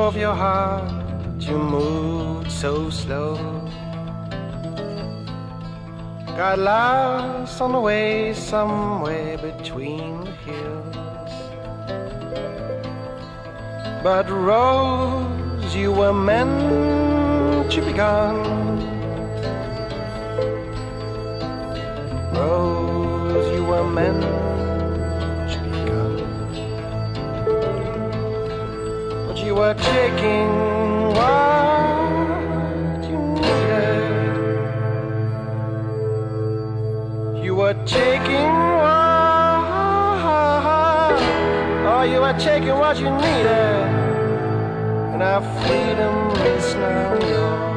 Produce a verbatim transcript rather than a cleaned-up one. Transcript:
drove your heart, you moved so slow. Got lost on the way somewhere between the hills. But Rose, you were meant to be gone. Rose, you were meant to be gone. But you were taking what you needed. You were taking what, oh, you were taking what you needed. And our freedom is now yours.